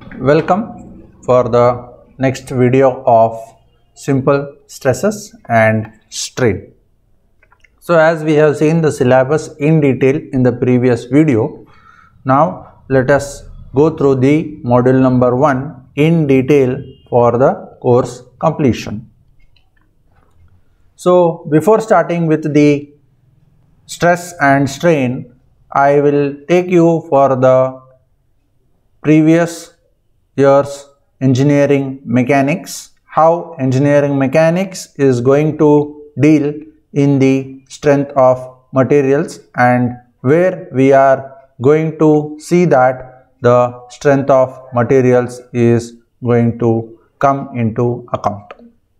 Welcome for the next video of simple stresses and strain. So as we have seen the syllabus in detail in the previous video, now let us go through the module number 1 in detail for the course completion. So before starting with the stress and strain, I will take you for the previous year's engineering mechanics, how engineering mechanics is going to deal in the strength of materials, and where we are going to see that the strength of materials is going to come into account.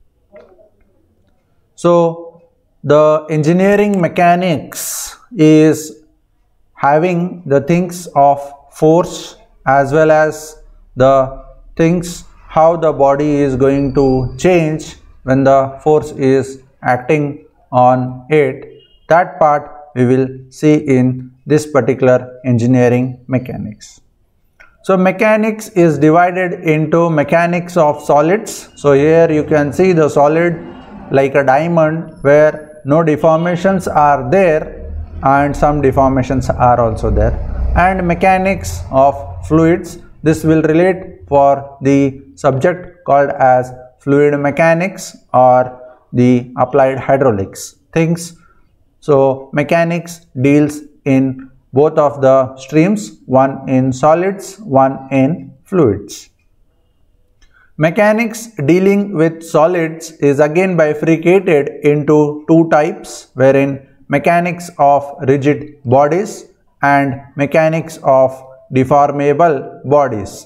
So the engineering mechanics is having the things of force as well as the things how the body is going to change when the force is acting on it. That part we will see in this particular engineering mechanics. So mechanics is divided into mechanics of solids. So here you can see the solid like a diamond where no deformations are there and some deformations are also there, and mechanics of fluids. This will relate for the subject called as fluid mechanics or the applied hydraulics things. So mechanics deals in both of the streams, one in solids, one in fluids. Mechanics dealing with solids is again bifurcated into two types, wherein mechanics of rigid bodies and mechanics of deformable bodies.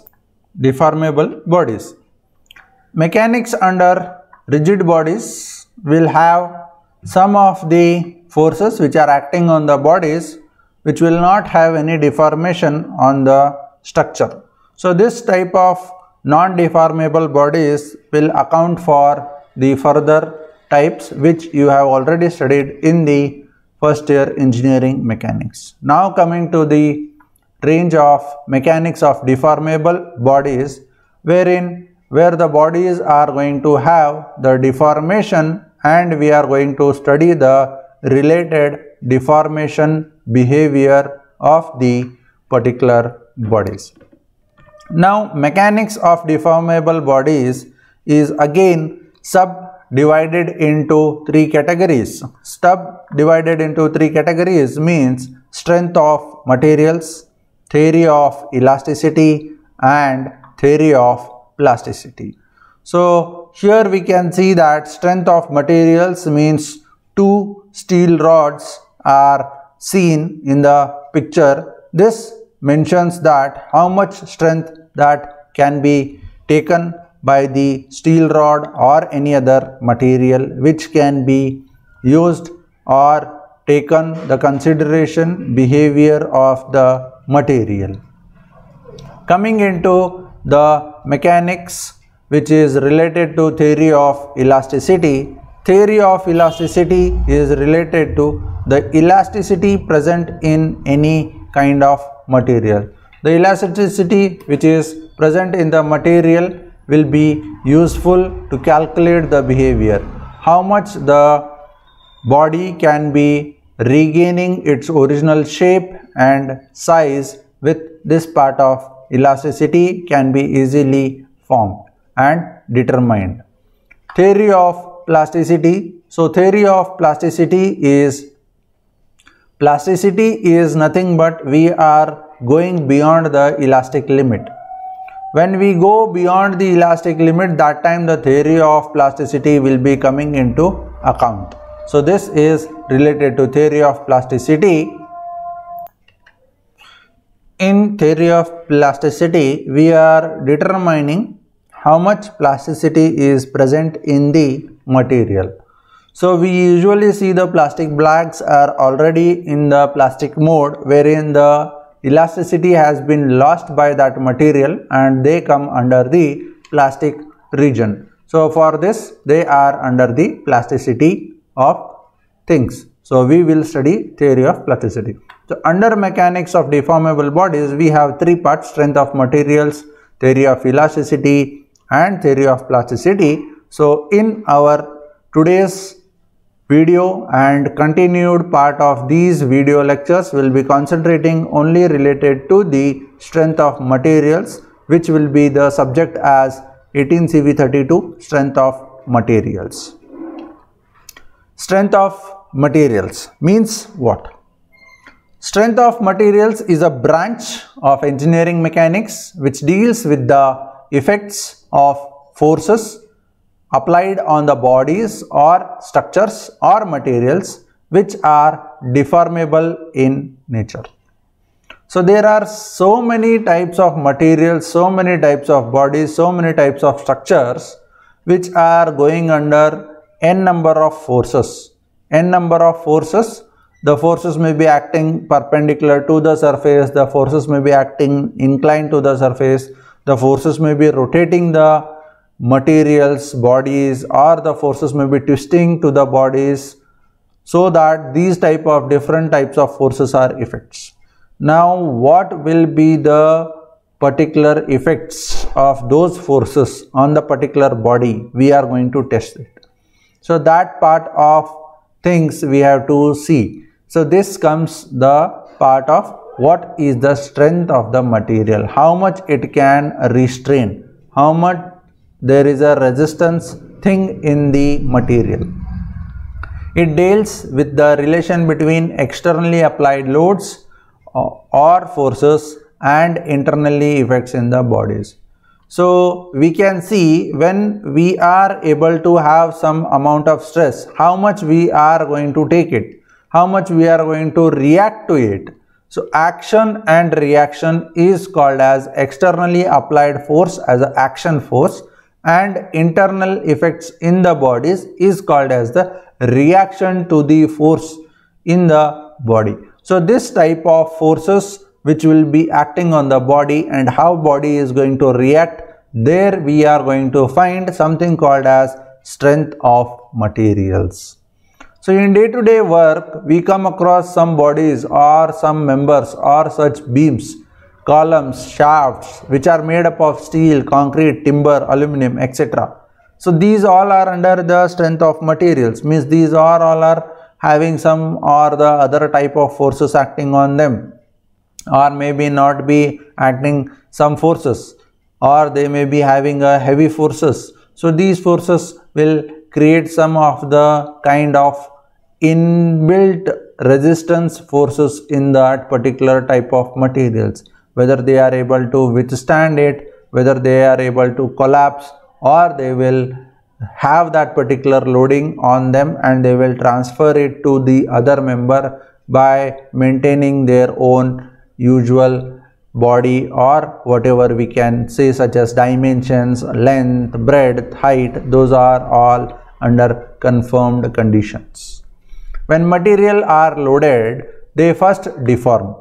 Mechanics under rigid bodies will have some of the forces which are acting on the bodies which will not have any deformation on the structure. So this type of non-deformable bodies will account for the further types which you have already studied in the first year engineering mechanics. Now coming to the range of mechanics of deformable bodies, where the bodies are going to have the deformation, and we are going to study the related deformation behavior of the particular bodies. Now subdivided into three categories. Subdivided into three categories means strength of materials, theory of elasticity, and theory of plasticity. So here we can see that strength of materials means two steel rods are seen in the picture. This mentions that how much strength that can be taken by the steel rod or any other material which can be used or taken the consideration behavior of the material. Coming into the mechanics which is related to theory of elasticity. Theory of elasticity is related to the elasticity present in any kind of material. The elasticity which is present in the material will be useful to calculate the behavior. How much the body can be regaining its original shape and size with this part of elasticity can be easily formed and determined. Theory of plasticity. So theory of plasticity is nothing but we are going beyond the elastic limit. When we go beyond the elastic limit, that time the theory of plasticity will be coming into account. So this is related to theory of plasticity. In theory of plasticity, we are determining how much plasticity is present in the material. So we usually see the plastic bags are already in the plastic mode, wherein the elasticity has been lost by that material and they come under the plastic region. So for this they are under the plasticity of things. So we will study theory of plasticity. So under mechanics of deformable bodies we have three parts: strength of materials, theory of elasticity and theory of plasticity. So in our today's video and continued part of these video lectures will be concentrating only related to the strength of materials, which will be the subject as 18 CV32, strength of materials. Strength of materials means what? Strength of materials is a branch of engineering mechanics which deals with the effects of forces applied on the bodies or structures or materials which are deformable in nature. So there are so many types of materials, so many types of bodies, so many types of structures which are going under n number of forces. N number of forces. The forces may be acting perpendicular to the surface, the forces may be acting inclined to the surface, the forces may be rotating the materials, bodies, or the forces may be twisting to the bodies, so that these different types of forces are effects. Now what will be the particular effects of those forces on the particular body? We are going to test it. So that part of things we have to see. So this comes the part of what is the strength of the material, how much it can restrain, how much there is a resistance thing in the material. It deals with the relation between externally applied loads or forces and internally effects in the bodies. So we can see when we are able to have some amount of stress, how much we are going to take it, how much we are going to react to it. So action and reaction is called as externally applied force as an action force, and internal effects in the bodies is called as the reaction to the force in the body. So this type of forces which will be acting on the body and how body is going to react, there we are going to find something called as strength of materials. So in day-to-day work, we come across some bodies or some members or such beams, columns, shafts which are made up of steel, concrete, timber, aluminum, etc. So these all are under the strength of materials, means these all are having some or the other type of forces acting on them, or maybe not be acting some forces, or they may be having a heavy forces. So these forces will create some of the kind of inbuilt resistance forces in that particular type of materials, whether they are able to withstand it, whether they are able to collapse, or they will have that particular loading on them and they will transfer it to the other member by maintaining their own usual body or whatever we can say, such as dimensions, length, breadth, height. Those are all under confirmed conditions. When material are loaded, they first deform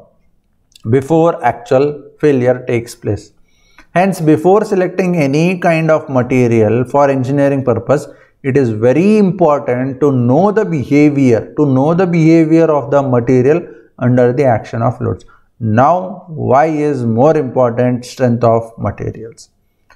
before actual failure takes place. Hence, before selecting any kind of material for engineering purpose, it is very important to know the behavior, of the material under the action of loads. Now, why is more important strength of materials?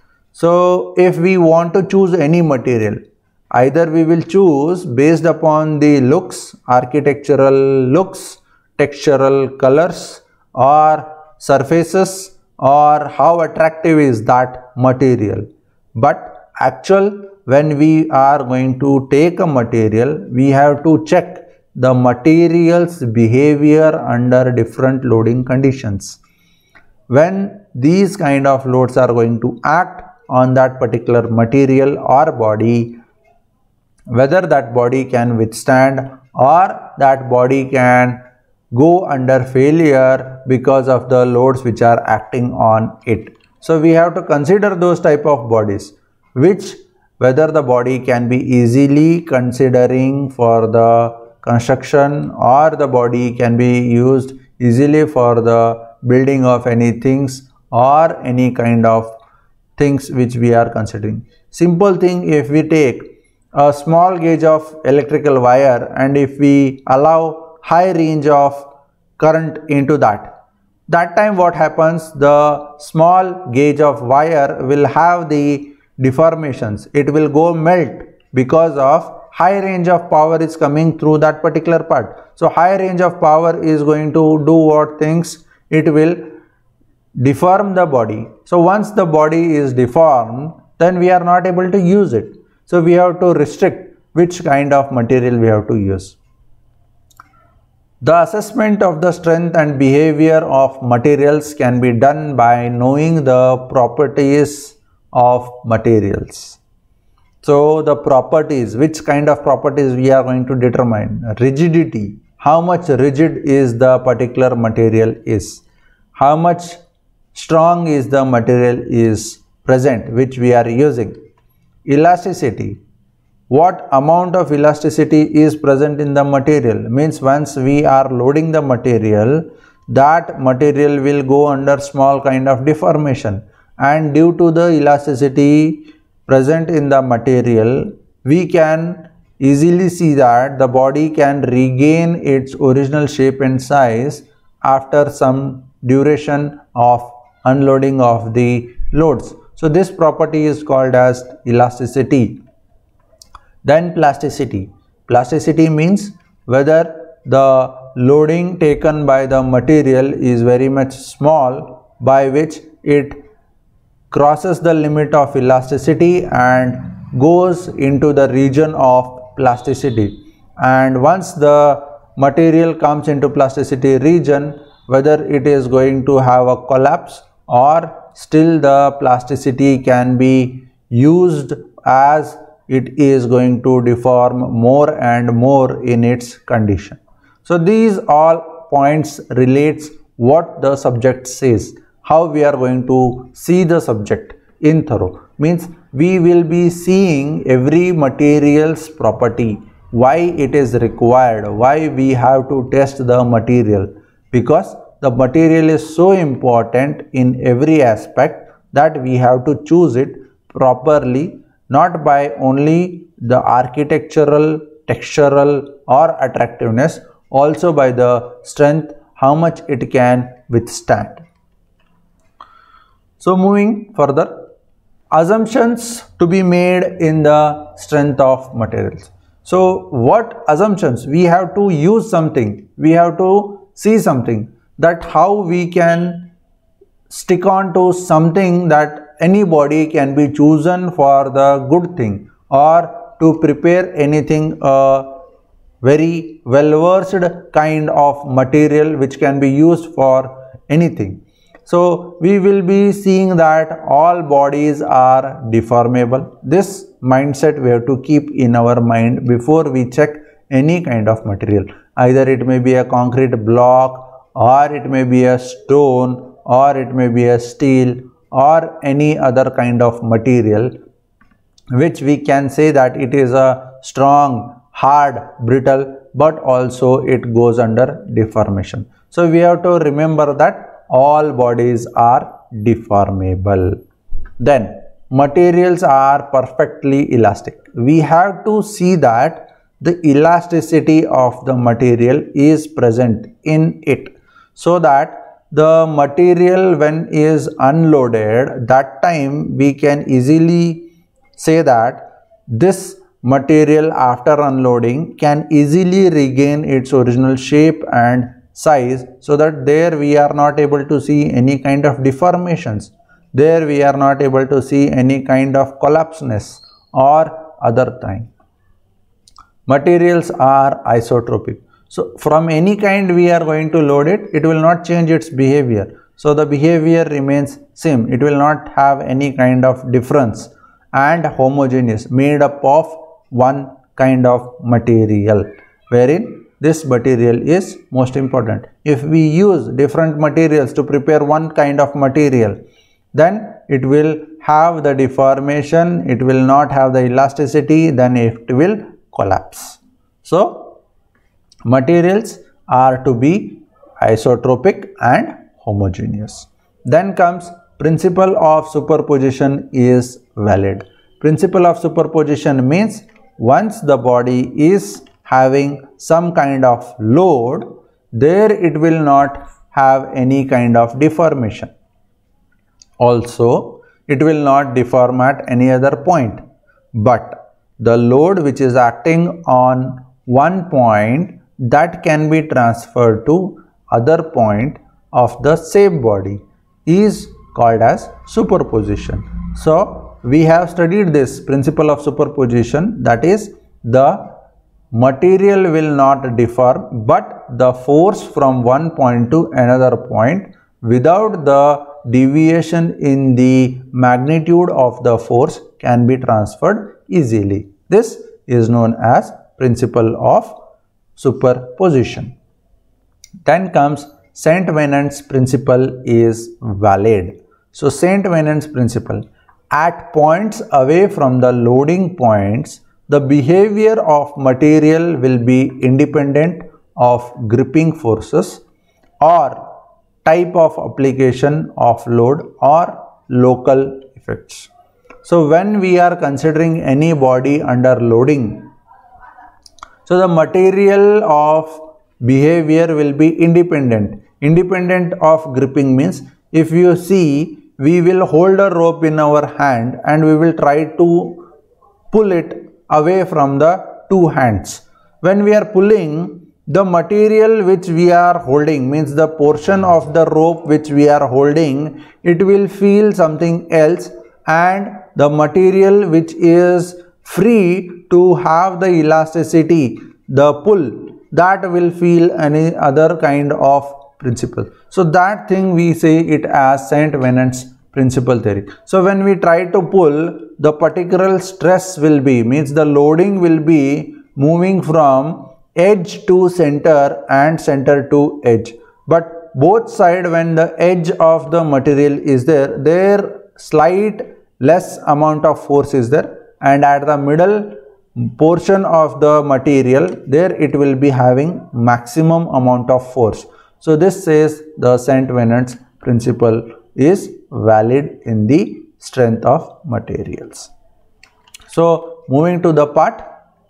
So, if we want to choose any material, either we will choose based upon the looks, architectural looks, textural colors, or surfaces, or how attractive is that material. But when we are going to take a material, we have to check the material's behavior under different loading conditions. When these kind of loads are going to act on that particular material or body, whether that body can withstand or that body can go under failure because of the loads which are acting on it. So we have to consider those type of bodies, whether the body can be easily considering for the construction, or the body can be used easily for the building of any things or any kind of things which we are considering. Simple thing, if we take a small gauge of electrical wire and if we allow high range of current into that, that time what happens, the small gauge of wire will have the deformations. It will go melt because of high range of power is coming through that particular part. So high range of power is going to do what things? It will deform the body. So once the body is deformed, then we are not able to use it. So we have to restrict which kind of material we have to use. The assessment of the strength and behavior of materials can be done by knowing the properties of materials. So the properties, which kind of properties we are going to determine? Rigidity, how much rigid is the particular material is, how much strong is the material is present which we are using. Elasticity, what amount of elasticity is present in the material, means once we are loading the material, that material will go under small kind of deformation, and due to the elasticity present in the material, we can easily see that the body can regain its original shape and size after some duration of unloading of the loads. So this property is called as elasticity. Then plasticity. Plasticity means whether the loading taken by the material is very much small, by which it crosses the limit of elasticity and goes into the region of plasticity. And once the material comes into plasticity region, whether it is going to have a collapse or still the plasticity can be used as it is going to deform more and more in its condition. So these all points relates what the subject says, how we are going to see the subject in thorough. Means we will be seeing every material's property, why it is required, why we have to test the material, because the material is so important in every aspect that we have to choose it properly, not by only the architectural, textural or attractiveness, also by the strength, how much it can withstand. So moving further, assumptions to be made in the strength of materials. So what assumptions? We have to use something, we have to see something, that how we can stick on to something that anybody can be chosen for the good thing, or to prepare anything very well versed kind of material which can be used for anything. So we will be seeing that all bodies are deformable. This mindset we have to keep in our mind before we check any kind of material. Either it may be a concrete block, or it may be a stone, or it may be a steel, or any other kind of material which we can say that it is a strong, hard, brittle, but also it goes under deformation. So we have to remember that all bodies are deformable. Then materials are perfectly elastic. We have to see that the elasticity of the material is present in it, so that the material when is unloaded, that time we can easily say that this material after unloading can easily regain its original shape and size, so that there we are not able to see any kind of deformations, there we are not able to see any kind of collapseness or other thing. Materials are isotropic. So from any kind we are going to load it, it will not change its behavior. So the behavior remains same, it will not have any kind of difference, and homogeneous, made up of one kind of material, wherein this material is most important. If we use different materials to prepare one kind of material, then it will have the deformation, it will not have the elasticity, then it will collapse. So materials are to be isotropic and homogeneous. Then comes principle of superposition is valid. Principle of superposition means once the body is having some kind of load, there it will not have any kind of deformation. Also, it will not deform at any other point, but the load which is acting on one point, that can be transferred to other point of the same body, is called as superposition. So we have studied this principle of superposition, that is, the material will not deform, but the force from one point to another point without the deviation in the magnitude of the force can be transferred easily. This is known as principle of superposition. Then comes Saint Venant's principle is valid. So Saint Venant's principle, at points away from the loading points, the behavior of material will be independent of gripping forces or type of application of load or local effects. So when we are considering any body under loading, so the material of behavior will be independent. Independent of gripping means, if you see, we will hold a rope in our hand and we will try to pull it away from the two hands. When we are pulling, the material which we are holding, means the portion of the rope which we are holding, it will feel something else, and the material which is free to have the elasticity, the pull, that will feel any other kind of principle. So that thing we say it as Saint Venant's principle theory. So when we try to pull, the particular stress will be, means the loading will be moving from edge to center and center to edge. But both side, when the edge of the material is there slight less amount of force is there, and at the middle portion of the material, there it will be having maximum amount of force. So this says the Saint Venant's principle is valid in the strength of materials. So moving to the part,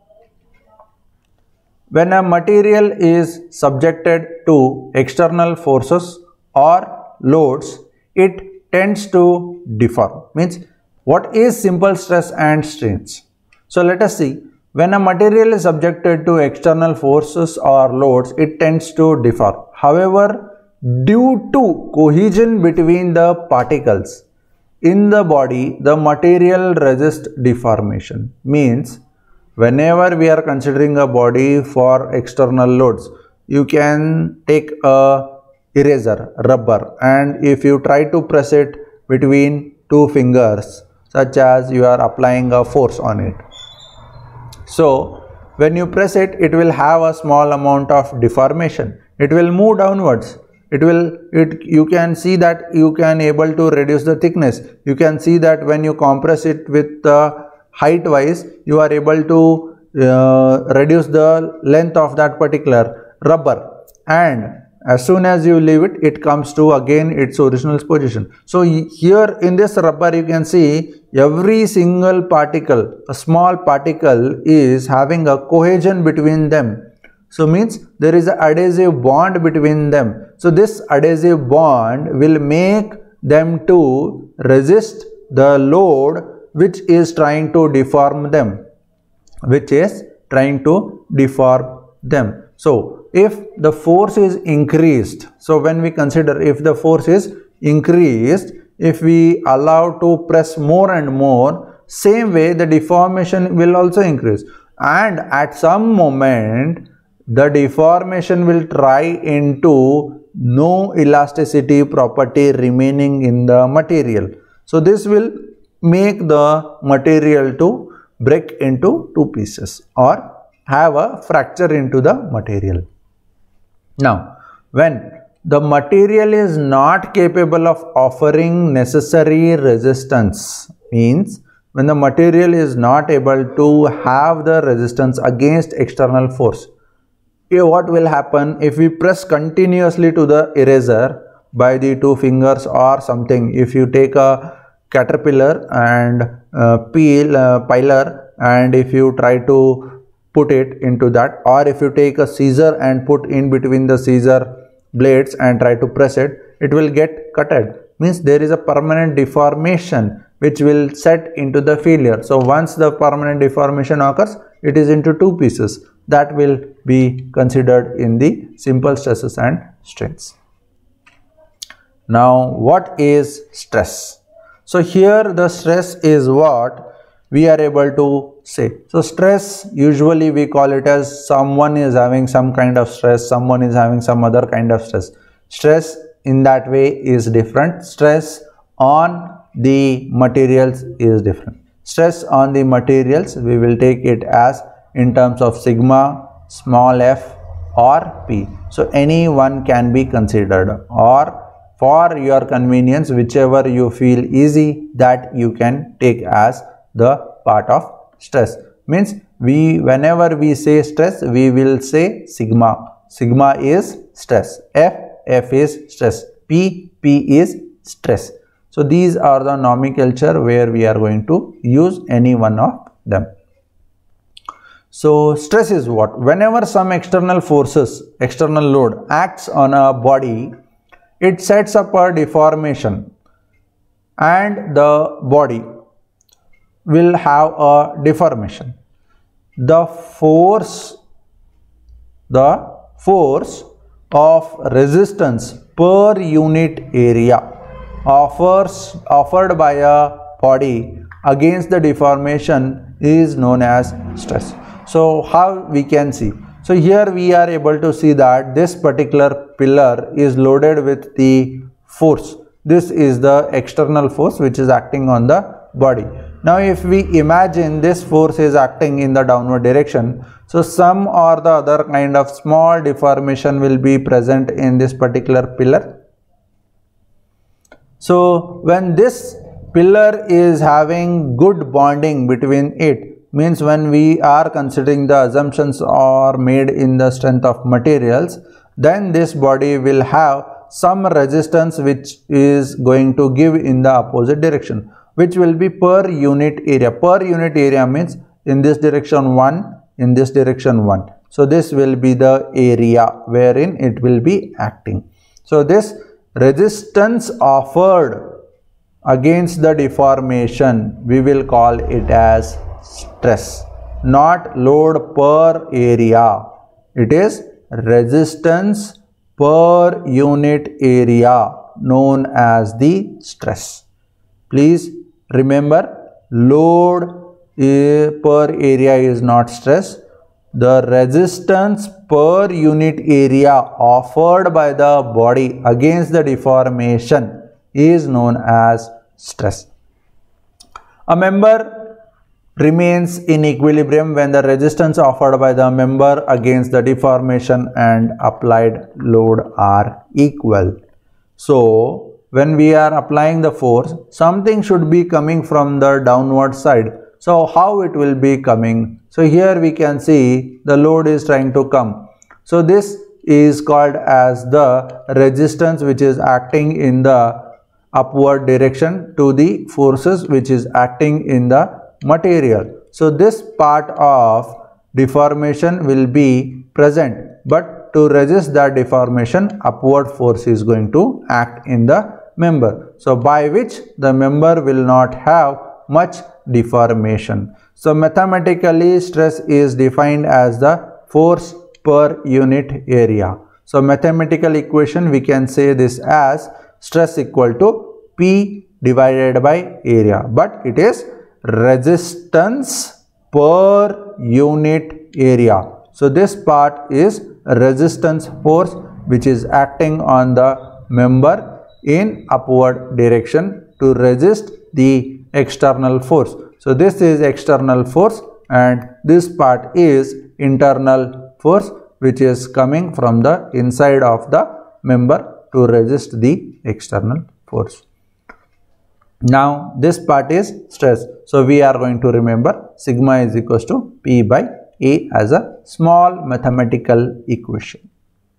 when a material is subjected to external forces or loads, it tends to deform. Means, what is simple stress and strains? So let us see, when a material is subjected to external forces or loads, it tends to deform. However, due to cohesion between the particles in the body, the material resists deformation. Means, whenever we are considering a body for external loads, you can take a eraser, rubber, and if you try to press it between two fingers, such as you are applying a force on it. So when you press it, it will have a small amount of deformation. It will move downwards. You can see that you can able to reduce the thickness. You can see that when you compress it with height wise, you are able to reduce the length of that particular rubber, and as soon as you leave it, it comes to again its original position. So here in this rubber, you can see every single particle, a small particle, is having a cohesion between them. So means there is an adhesive bond between them. So this adhesive bond will make them to resist the load which is trying to deform them, So if the force is increased, so when we consider if the force is increased, if we allow to press more and more, same way the deformation will also increase, and at some moment the deformation will try into no elasticity property remaining in the material. So this will make the material to break into two pieces or have a fracture into the material. Now, when the material is not capable of offering necessary resistance, means when the material is not able to have the resistance against external force, what will happen if we press continuously to the eraser by the two fingers or something? If you take a caterpillar and piler, and if you try to put it into that, or if you take a scissor and put in between the scissor blades and try to press it, it will get cutted. Means there is a permanent deformation which will set into the failure. So once the permanent deformation occurs, it is into two pieces. That will be considered in the simple stresses and strains. Now what is stress? So here the stress is what we are able to say. So stress, usually we call it as someone is having some kind of stress, someone is having some other kind of stress. Stress in that way is different. Stress on the materials is different. Stress on the materials, we will take it as in terms of sigma, small f or p. So any one can be considered, or for your convenience, whichever you feel easy, that you can take as the part of stress. Means whenever we say stress, we will say sigma. Sigma is stress. F is stress. P is stress. So these are the nomenclature where we are going to use any one of them. So stress is what? Whenever some external forces, external load acts on a body, it sets up a deformation and the body will have a deformation. The force of resistance per unit area offered by a body against the deformation is known as stress. So how we can see? So here we are able to see that this particular pillar is loaded with the force. This is the external force which is acting on the body. Now if we imagine this force is acting in the downward direction, so some or the other kind of small deformation will be present in this particular pillar. So when this pillar is having good bonding between it, means when we are considering the assumptions are made in the strength of materials, then this body will have some resistance which is going to give in the opposite direction, which will be per unit area. Per unit area means in this direction 1, in this direction 1. So this will be the area wherein it will be acting. So this resistance offered against the deformation, we will call it as stress, not load per area. It is resistance per unit area known as the stress. Please remember, load per area is not stress. The resistance per unit area offered by the body against the deformation is known as stress. A member remains in equilibrium when the resistance offered by the member against the deformation and applied load are equal. So when we are applying the force, something should be coming from the downward side. So how it will be coming? So here we can see the load is trying to come. So this is called as the resistance which is acting in the upward direction to the forces which is acting in the material. So this part of deformation will be present, but to resist that deformation, upward force is going to act in the member. So by which the member will not have much deformation. So mathematically, stress is defined as the force per unit area. So mathematical equation, we can say this as stress equal to P divided by area, but it is resistance per unit area. So this part is resistance force which is acting on the member in upward direction to resist the external force. So this is external force and this part is internal force which is coming from the inside of the member to resist the external force. Now this part is stress. So we are going to remember sigma is equals to P by A as a small mathematical equation.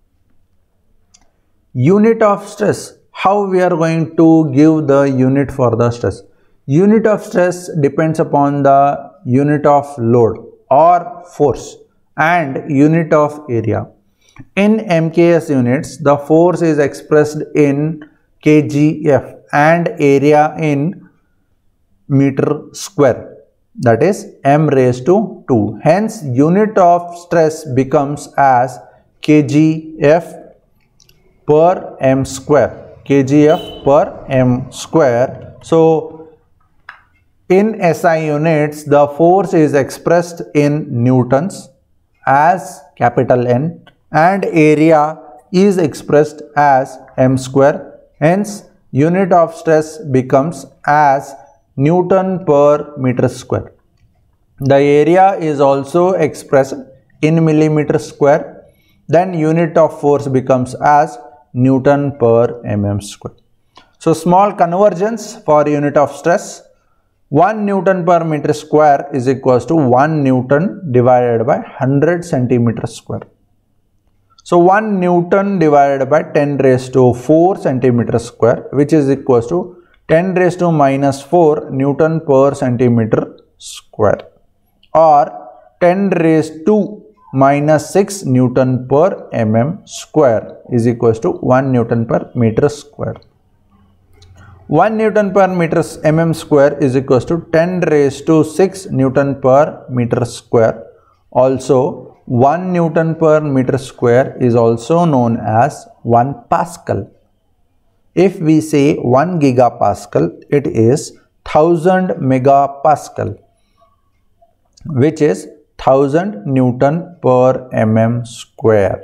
Unit of stress. How we are going to give the unit for the stress? Unit of stress depends upon the unit of load or force and unit of area. In MKS units, the force is expressed in kgf and area in meter square, that is m raised to 2. Hence, unit of stress becomes as kgf per m square. kgf per m square. So, in SI units, the force is expressed in newtons as capital N and area is expressed as m square. Hence, unit of stress becomes as Newton per meter square. The area is also expressed in millimeter square. Then unit of force becomes as Newton per mm square. So, small convergence for unit of stress. 1 Newton per meter square is equals to 1 Newton divided by 100 centimeter square. So, 1 Newton divided by 10 raised to 4 centimeter square, which is equals to 10 raised to minus 4 Newton per centimeter square, or 10 raised to minus 6 Newton per mm square is equals to 1 Newton per meter square. 1 Newton per meter mm square is equals to 10 raised to 6 Newton per meter square. Also, 1 Newton per meter square is also known as 1 Pascal. If we say 1 gigapascal, it is 1000 megapascal, which is 1000 Newton per mm square.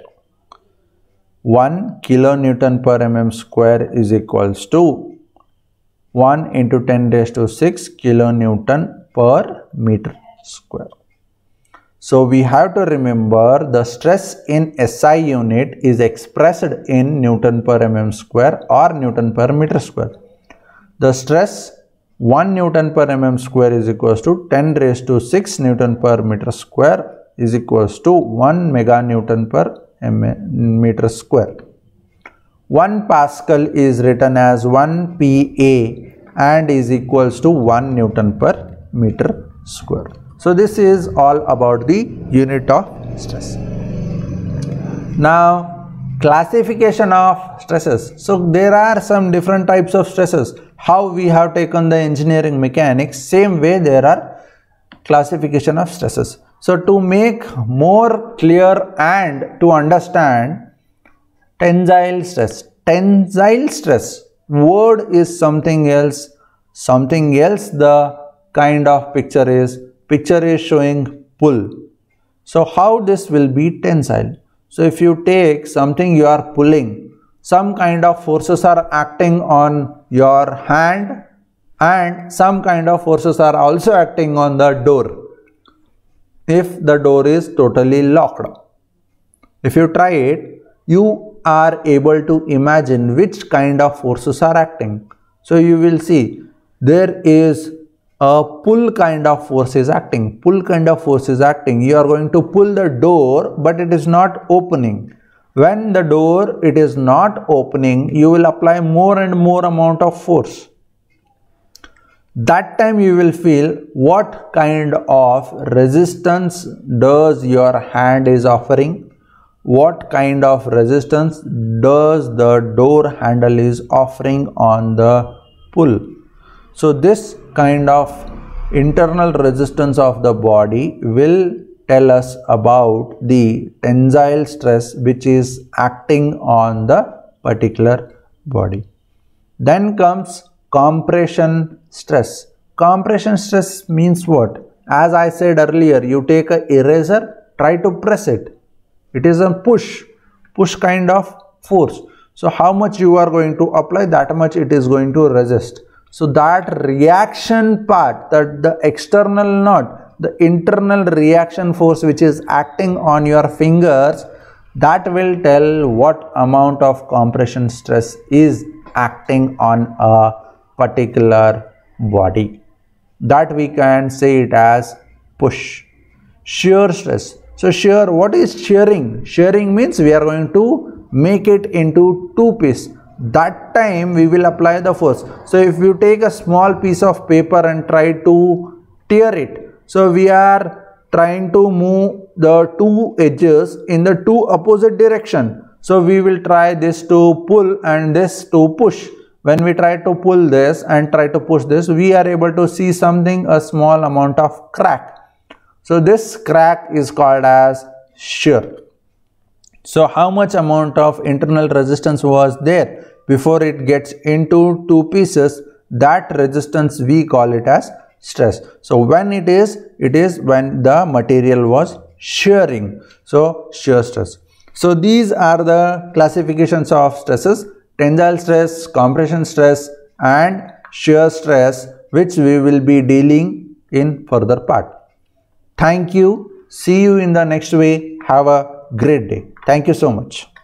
1 kilonewton per mm square is equals to 1 into 10 raised to 6 kilonewton per meter square. So, we have to remember the stress in SI unit is expressed in Newton per mm square or Newton per meter square. The stress 1 Newton per mm square is equals to 10 raised to 6 Newton per meter square is equals to 1 mega Newton per meter square. 1 Pascal is written as 1 Pa and is equals to 1 Newton per meter square. So, this is all about the unit of stress. Now, classification of stresses. So, there are some different types of stresses. How we have taken the engineering mechanics, same way there are classification of stresses. So, to make more clear and to understand tensile stress. Tensile stress word is something else. The kind of picture is showing pull. So, how this will be tensile? So, if you take something you are pulling, some kind of forces are acting on your hand and some kind of forces are also acting on the door if the door is totally locked. If you try it, you are able to imagine which kind of forces are acting. So, you will see there is a pull kind of force is acting. You are going to pull the door, but it is not opening. When the door it is not opening, you will apply more and more amount of force. That time you will feel what kind of resistance does your hand is offering, what kind of resistance does the door handle is offering on the pull. So, this kind of internal resistance of the body will tell us about the tensile stress which is acting on the particular body. Then comes compression stress. Compression stress means what? As I said earlier, you take an eraser, try to press it. It is a push kind of force. So, how much you are going to apply, that much it is going to resist. So, that reaction part, that the external, not the internal reaction force which is acting on your fingers, that will tell what amount of compression stress is acting on a particular body. That we can say it as push. Shear stress. So, shear, what is shearing? Shearing means we are going to make it into two pieces. That time we will apply the force. So, if you take a small piece of paper and try to tear it, so we are trying to move the two edges in the two opposite direction. So we will try this to pull and this to push. When we try to pull this and try to push this, we are able to see something, a small amount of crack. So this crack is called as shear. So how much amount of internal resistance was there before it gets into two pieces? That resistance we call it as stress. So when it is when the material was shearing. So shear stress. So these are the classifications of stresses: tensile stress, compression stress and shear stress, which we will be dealing in further part. Thank you. See you in the next way. Have a great day. Thank you so much.